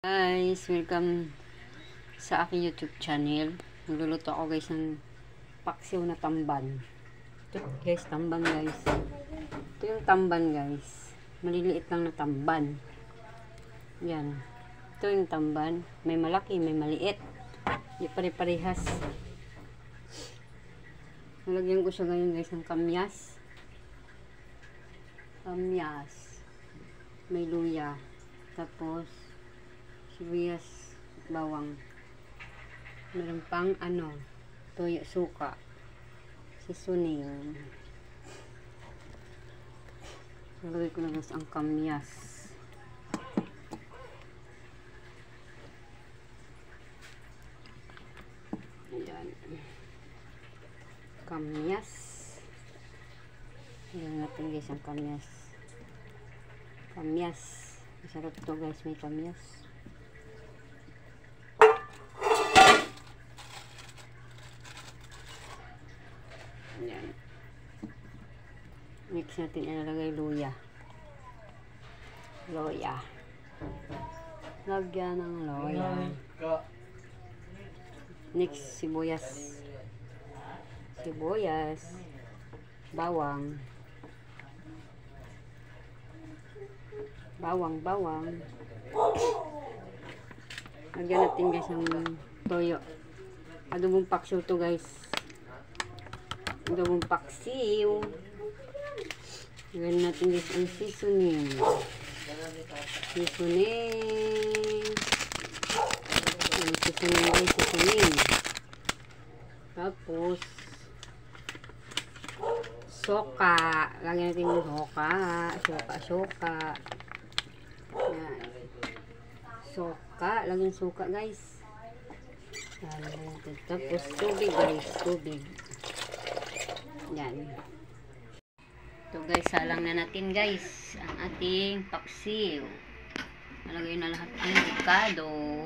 Guys, welcome sa aking YouTube channel. Nagluluto ako guys ng paksiw na tamban. Ito guys, tamban guys. Ito yung tamban guys. Maliliit lang na tamban. Yan. Ito yung tamban. May malaki, may maliit. Hindi pare-parehas. Nalagyan ko siya ngayon guys ng kamyas. Kamyas. May luya. Tapos sibuyas, bawang. Meron pang toyo, suka, seasoning. Nalagay ko na guys ang kamyas. Ayan. Kamyas. Ayan natin guys ang kamyas. Kamyas. Masarap to guys, may kamyas. Ayan. Mix natin, ilalagay luya. Luya. Lagyan ng luya. Next, sibuyas. Sibuyas. Bawang. Bawang. Lagyan natin guys ang toyo. Adobong paksiw to guys. Adobong paksiw. Lagyan natin guys ang seasoning. Seasoning. Tapos soka. Lagyan natin yung soka. Yan. Soka. Lagyan suka guys. Yan. Tapos tubig guys. Tubig. Yan. Ito guys, salang na natin guys ang ating paksiw. Nalagay na lahat ang dekado.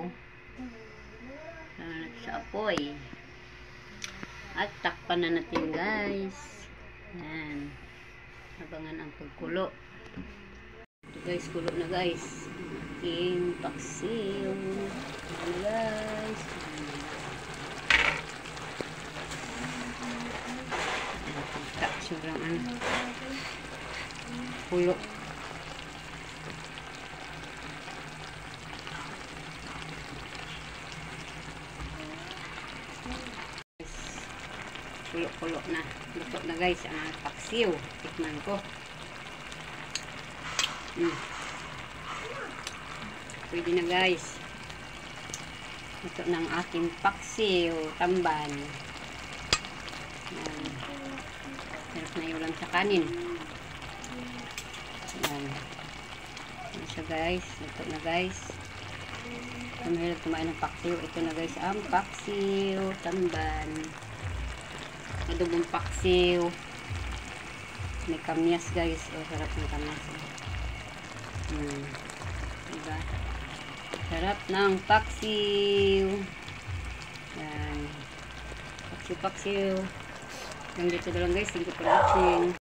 Lagyan natin sa apoy. At takpan na natin guys. Yan. Abangan ang pagkulo. Ito guys, kulo na guys. Ating paksiw. Ayan na guys. Sobrang kulo. Kulo na. Luto na guys ang paksiw. Tikman ko. Pwede na guys. Ito ng aking paksiw tamban. Yan. Sarap na yung ulam sa kanin. Yan. Yan siya guys. Ito na guys. Kung mahilig kumain ng paksiw, ito na guys ang paksiw tamban. Adobong paksiw. May kamyas guys. Sarap ng kamyas. Diba? Sarap ng paksiw. Yan. Paksiw. Hanggang dito na lang guys. Thank you for watching.